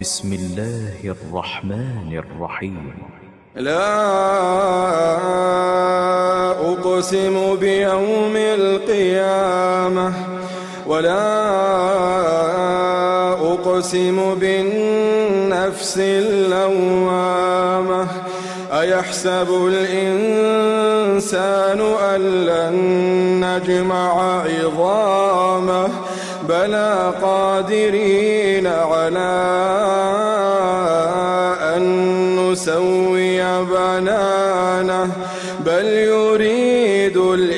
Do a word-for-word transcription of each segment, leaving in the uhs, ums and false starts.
بسم الله الرحمن الرحيم. لا أقسم بيوم القيامة ولا أقسم بالنفس اللوامة. أيحسب الإنسان أن لن نجمع عظامه بلى قادرين على أن نسوي بنانه بل يريد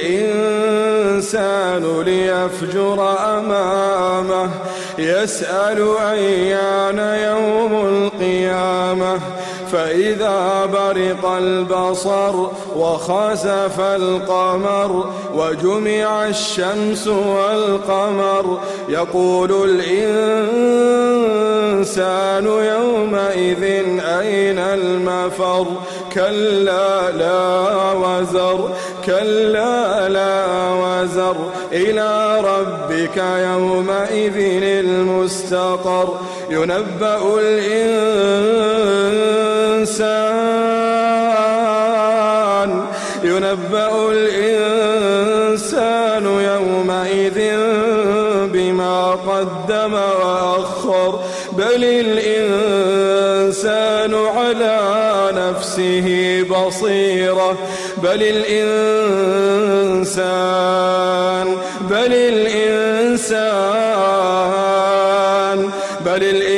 الإنسان ليفجر أمامه يسأل أيان يوم القيامة فإذا برق البصر وخسف القمر وجمع الشمس والقمر يقول الإنسان يومئذ أين المفر كلا لا وزر كلا لا وزر إلى ربك يومئذ المستقر. ينبأ الإنسان ينبأ الإنسان يومئذ بما قدم وأخر بل الإنسان على نفسه بصيرة بل الإنسان بل الإنسان بل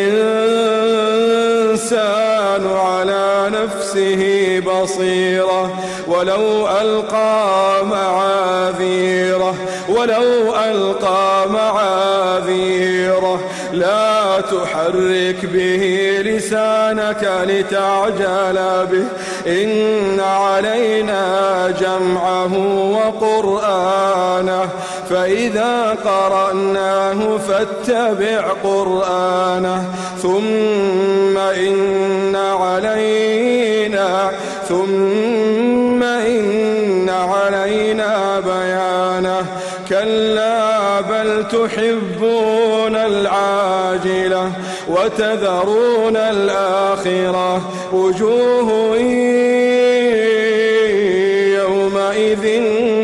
الإنسان على نفسه بصيرة ولو ألقى معاذيره ولو ألقى معاذيره لا تحرك به لسانك لتعجل به إن علينا جمعه وقرآنه فإذا قرأناه فاتبع قرآنه ثم إن علينا ثم إن علينا بيانه كلا بل تحبون العاجلة وتذرون الآخرة وجوه يومئذ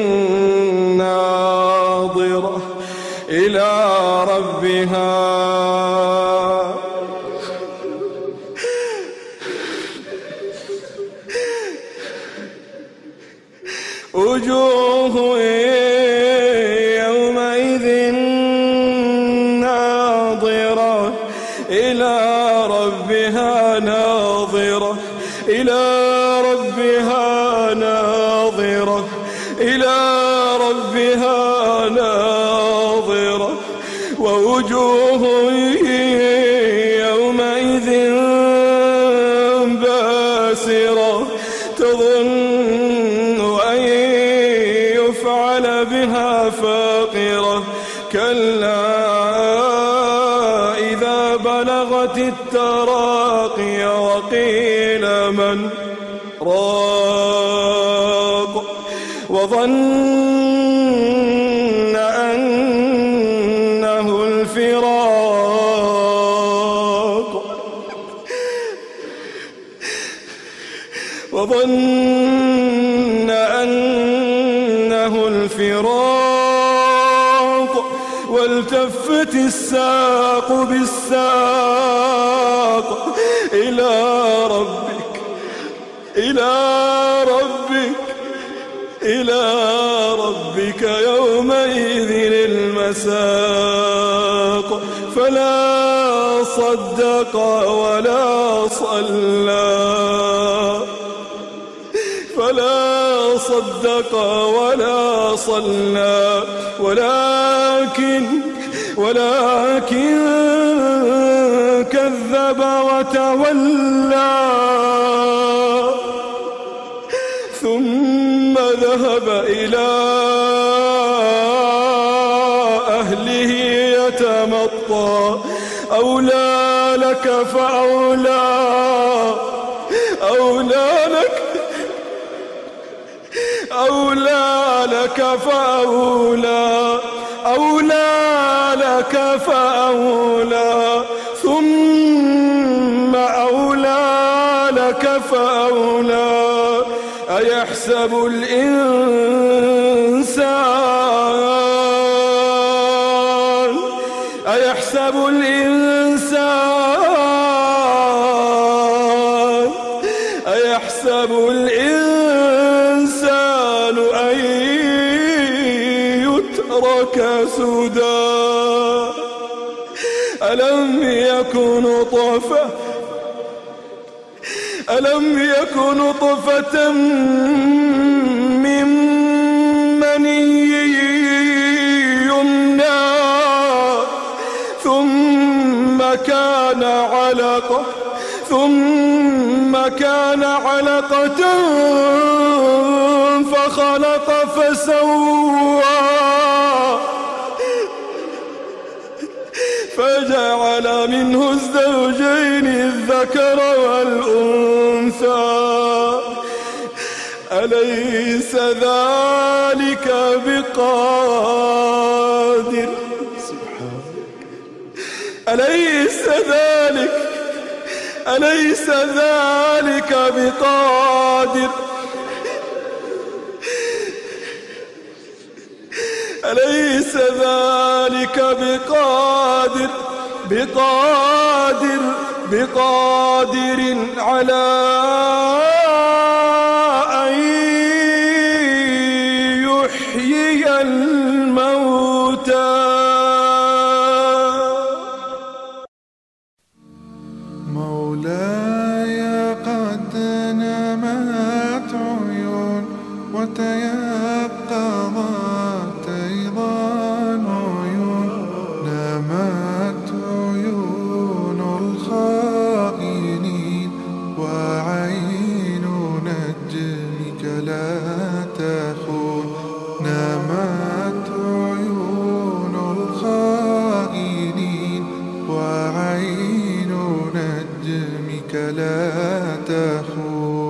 ناظرة إلى ربها وجوه يومئذ ناظرة إلى ربها ناظرة إلى ربها ناظرة إلى ربها ناظرة ووجوه يومئذ باسرة تظن أن يفعل بها فاقرة كلا إذا بلغت التراقي وقيل من راق وظن أنه الفراق وظن أنه الفراق والتفت الساق بالساق إلى ربك إلى ربك إلى ربك يومئذ المساق فلا صدق ولا صلى فلا صدق ولا صلى ولكن ولكن كذب وتولى ثم ذهب إلى أهله يتمطى أولى لك فأولى أولى لك أولى لك فأولى أولى لك فأولى ثم فأولى أيحسب الإنسان أيحسب الإنسان أيحسب الإنسان أن يترك سدى ألم يكن نطفة ألم يكن نطفة من مني يمنى ثم كان علقة ثم كان علقة فخلق فسوى فجعل منه الزوجين الذكر والأنثى أليس ذلك بقادر أليس ذلك أليس ذلك بقادر أليس ذلك بقادر بقادر بقادر على أن يحيي الموتى مولاي قد نمت عيون وتيقظت أيضا عيون نمت عيون الخائنين وعين نجمك لا تخون نمت عيون الخائنين وعين نجمك لا تخون